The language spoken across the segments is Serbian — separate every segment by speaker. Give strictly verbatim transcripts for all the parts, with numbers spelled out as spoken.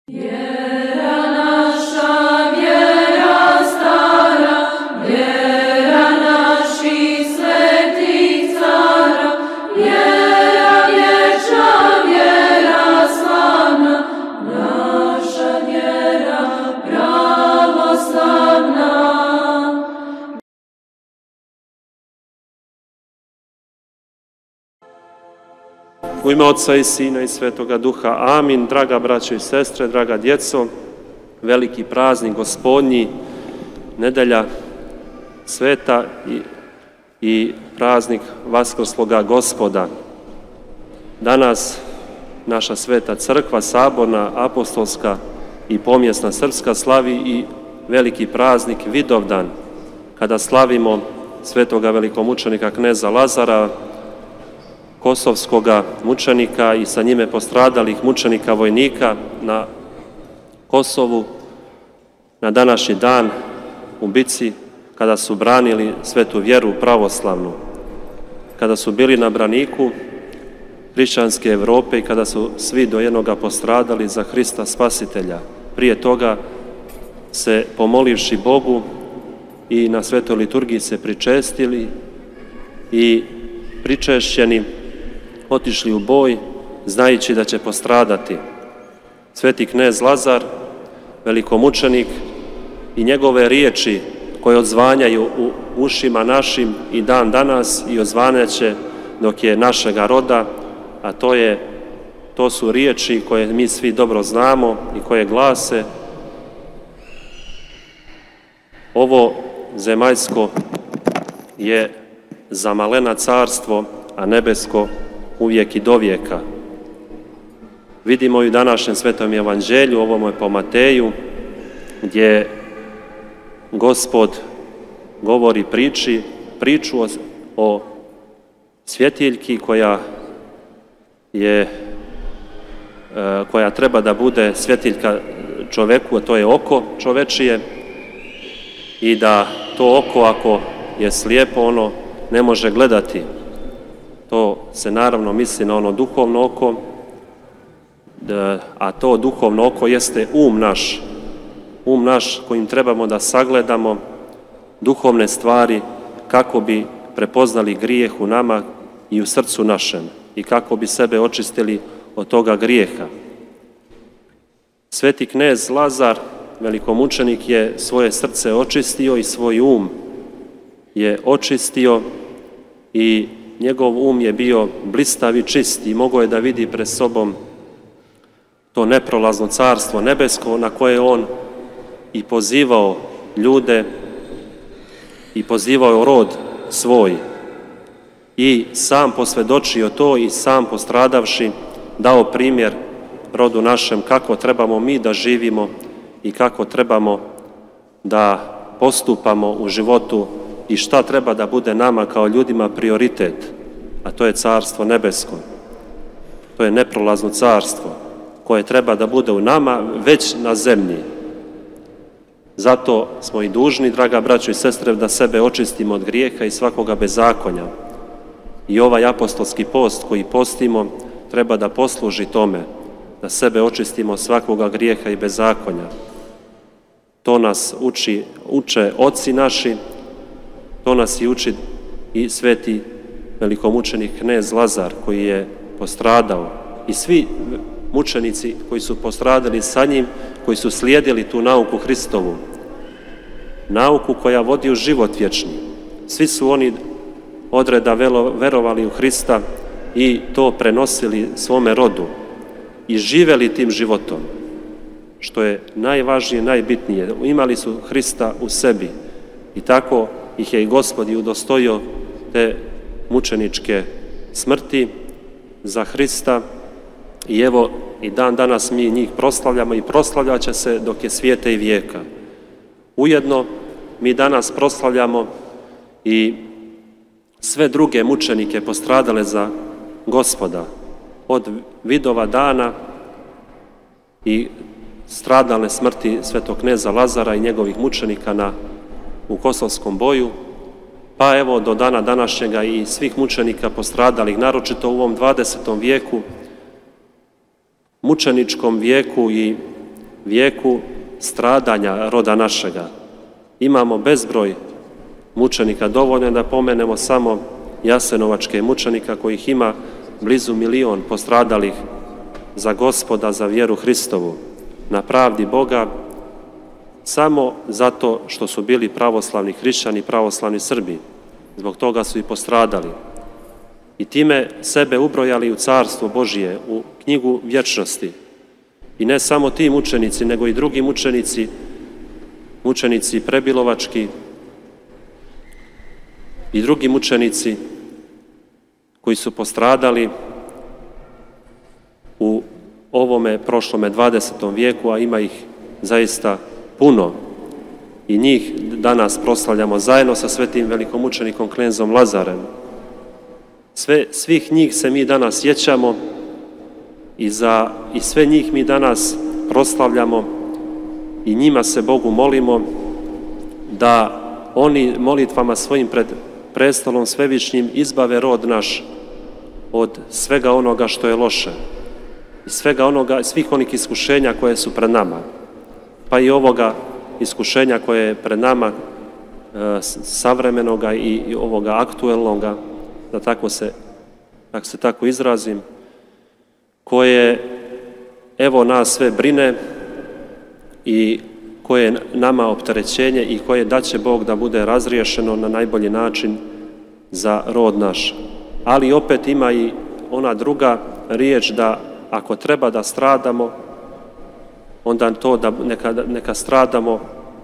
Speaker 1: U ime Otca i Sina i Svetoga Duha. Amin. Draga braćo i sestre, draga djeco, veliki praznik Gospodnji, nedelja sveta i, i praznik Vaskrsloga Gospoda. Danas naša sveta crkva, saborna, apostolska i pomjesna srpska slavi i veliki praznik Vidovdan, kada slavimo svetoga velikomučenika kneza Lazara, kosovskoga mučenika i sa njime postradalih mučenika vojnika na Kosovu na današnji dan u bici kada su branili svetu vjeru pravoslavnu, kada su bili na braniku hrišćanske Evrope i kada su svi do jednoga postradali za Hrista Spasitelja. Prije toga se pomolivši Bogu i na svetoj liturgiji se pričestili i pričešćeni otišli u boj, znajući da će postradati. Sveti knez Lazar, velikomučenik, i njegove riječi koje odzvanjaju u ušima našim i dan danas i odzvanjaće dok je našega roda, a to je, to su riječi koje mi svi dobro znamo i koje glase: ovo zemaljsko je za malena carstvo, a nebesko uvijek i do vijeka. Vidimo i u današnjem svetom evanđelju, ovom je po Mateju, gdje Gospod govori priči, priču o, o svjetiljki koja je, koja treba da bude svjetiljka čoveku, a to je oko čovečije, i da to oko, ako je slijepo, ono ne može gledati. To se naravno misli na ono duhovno oko, a to duhovno oko jeste um naš, um naš kojim trebamo da sagledamo duhovne stvari kako bi prepoznali grijeh u nama i u srcu našem i kako bi sebe očistili od toga grijeha. Sveti knez Lazar, velikomučenik, je svoje srce očistio i svoj um je očistio i njegov um je bio blistav i čist i mogao je da vidi pred sobom to neprolazno carstvo nebesko na koje on i pozivao ljude i pozivao rod svoj. I sam posvjedočio to i sam postradavši dao primjer rodu našem kako trebamo mi da živimo i kako trebamo da postupamo u životu i šta treba da bude nama kao ljudima prioritet, a to je carstvo nebesko. To je neprolazno carstvo koje treba da bude u nama već na zemlji. Zato smo i dužni, draga braćo i sestre, da sebe očistimo od grijeha i svakoga bezakonja. I ovaj apostolski post koji postimo treba da posluži tome, da sebe očistimo od svakoga grijeha i bezakonja. To nas uči, uče oci naši, to nas i uči i sveti velikomučenik knez Lazar koji je postradao i svi mučenici koji su postradali sa njim, koji su slijedili tu nauku Hristovu, nauku koja vodi u život vječni. Svi su oni odreda verovali u Hrista i to prenosili svome rodu i živeli tim životom, što je najvažnije, najbitnije. Imali su Hrista u sebi i tako ih je i Gospod i udostojio te mučeničke smrti za Hrista. I evo, i dan danas mi njih proslavljamo i proslavljat će se dok je svijeta i vijeka. Ujedno, mi danas proslavljamo i sve druge mučenike postradale za Gospoda, od Vidova dana i stradalne smrti svetog kneza Lazara i njegovih mučenika na, u Kosovskom boju, pa evo do dana današnjega i svih mučenika postradalih, naročito u ovom dvadesetom vijeku, mučeničkom vijeku i vijeku stradanja roda našega. Imamo bezbroj mučenika, dovoljno da pomenemo samo jasenovačke mučenika kojih ima blizu milion postradalih za Gospoda, za vjeru Hristovu, na pravdi Boga, samo zato što su bili pravoslavni hrišćani, pravoslavni Srbi. Zbog toga su i postradali. I time sebe ubrojali u Carstvo Božije, u knjigu vječnosti. I ne samo ti mučenici, nego i drugi mučenici, mučenici prebilovački i drugi mučenici koji su postradali u ovome prošlome dvadesetom vijeku, a ima ih zaista puno. I njih danas proslavljamo zajedno sa svetim velikomučenikom Knezom Lazarem. Sve, svih njih se mi danas sjećamo i, za, i sve njih mi danas proslavljamo i njima se Bogu molimo da oni molitvama svojim pred prestolom svevišnjim izbave rod naš od svega onoga što je loše i svega onoga, svih onih iskušenja koje su pred nama, pa i ovoga iskušenja koje je pred nama, e, savremenoga i, i ovoga aktuelnoga, da tako se, tako se tako izrazim, koje evo nas sve brine i koje je nama opterećenje i koje daće Bog da bude razriješeno na najbolji način za rod naš. Ali opet ima i ona druga riječ da ako treba da stradamo, onda to da neka, neka stradamo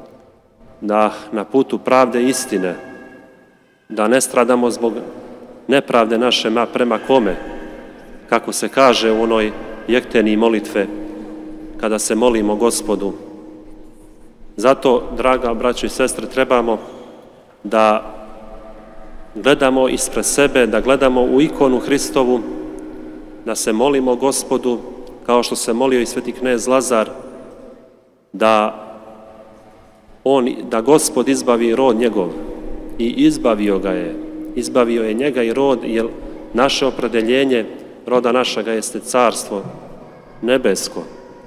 Speaker 1: da na putu pravde i istine, da ne stradamo zbog nepravde naše ma prema kome, kako se kaže u onoj jekteni molitve kada se molimo Gospodu. Zato, draga braćo i sestre, trebamo da gledamo ispred sebe, da gledamo u ikonu Hristovu, da se molimo Gospodu, kao što se molio i sveti knez Lazar, da, on, da Gospod izbavi rod njegov. I izbavio ga je. Izbavio je njega i rod, jer naše opredeljenje roda našega jeste carstvo nebesko.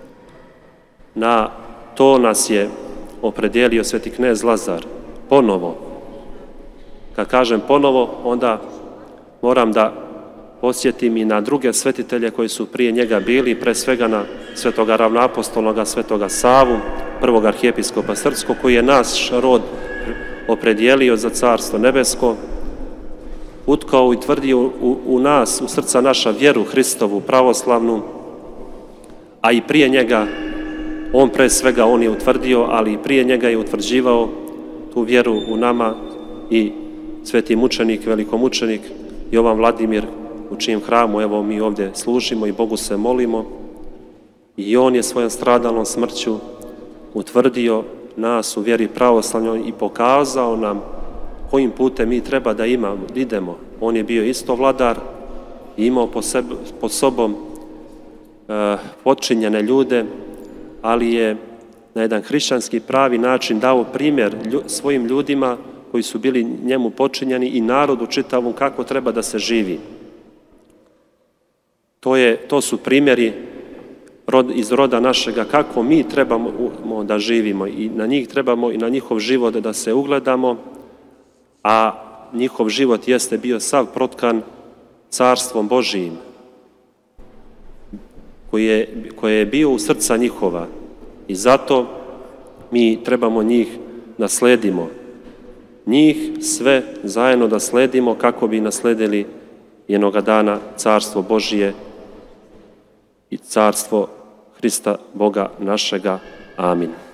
Speaker 1: Na to nas je opredijelio sveti knez Lazar. Ponovo. Kad kažem ponovo, onda moram da podsjetim i na druge svetitelje koji su prije njega bili, pre svega na svetoga ravnoapostolnoga svetoga Savu, prvog arhijepiskopa srpskog, koji je naš rod opredijelio za carstvo nebesko, utkao i tvrdio u, u nas, u srca naša vjeru Hristovu, pravoslavnu, a i prije njega, on pre svega on je utvrdio, ali i prije njega je utvrđivao tu vjeru u nama i sveti mučenik, velikomučenik Jovan Vladimir, u čijem hramu evo mi ovdje služimo i Bogu se molimo. I on je svojom stradalnom smrću utvrdio nas u vjeri pravoslavnoj i pokazao nam kojim putem mi treba da imamo, idemo. On je bio isto vladar i imao po, sebe, po sobom e, potčinjene ljude, ali je na jedan hrišćanski pravi način dao primjer lju, svojim ljudima koji su bili njemu počinjeni i narodu čitavom kako treba da se živi. To, je, to su primjeri rod, iz roda našega kako mi trebamo da živimo i na njih trebamo i na njihov život da se ugledamo, a njihov život jeste bio sav protkan carstvom Božijim, koji je, koje je bio u srca njihova i zato mi trebamo njih da sledimo. Njih sve zajedno da sledimo kako bi nasledili jednoga dana carstvo Božije i carstvo Hrista Boga našega. Amin.